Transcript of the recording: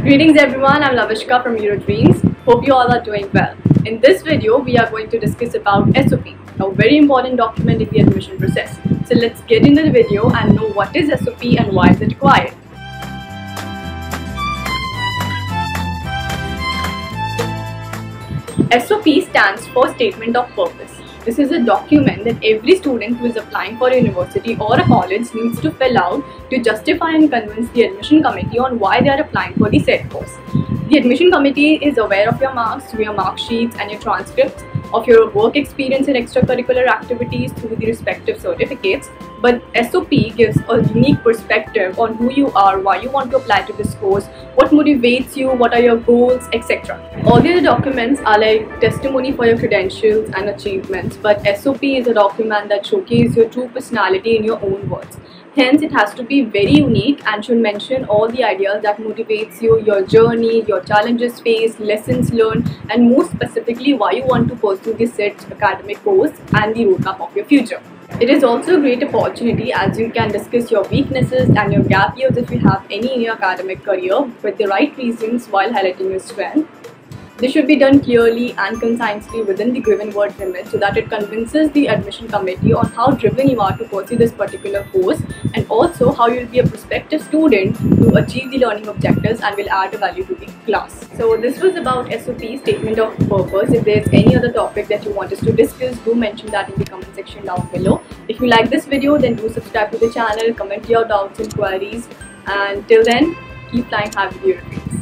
Greetings everyone, I'm Lavishka from Eurodreams. Hope you all are doing well. In this video, we are going to discuss about SOP, a very important document in the admission process. So let's get into the video and know what is SOP and why is it required. SOP stands for Statement of Purpose. This is a document that every student who is applying for a university or a college needs to fill out to justify and convince the admission committee on why they are applying for the said course. The admission committee is aware of your marks through your mark sheets and your transcripts, of your work experience and extracurricular activities through the respective certificates, but SOP gives a unique perspective on who you are, why you want to apply to this course, what motivates you, what are your goals, etc. All the other documents are like testimony for your credentials and achievements, but SOP is a document that showcases your true personality in your own words. Hence, it has to be very unique and should mention all the ideas that motivates you, your journey, your challenges faced, lessons learned, and most specifically why you want to pursue this said academic course and the roadmap of your future. It is also a great opportunity as you can discuss your weaknesses and your gap years if you have any in your academic career with the right reasons while highlighting your strength. This should be done clearly and concisely within the given word limit so that it convinces the admission committee on how driven you are to pursue this particular course and also how you will be a prospective student to achieve the learning objectives and will add a value to the class. So this was about SOP, Statement of Purpose. If there is any other topic that you want us to discuss, do mention that in the comment section down below. If you like this video, then do subscribe to the channel, comment your doubts and queries, and till then, keep flying, have your dreams.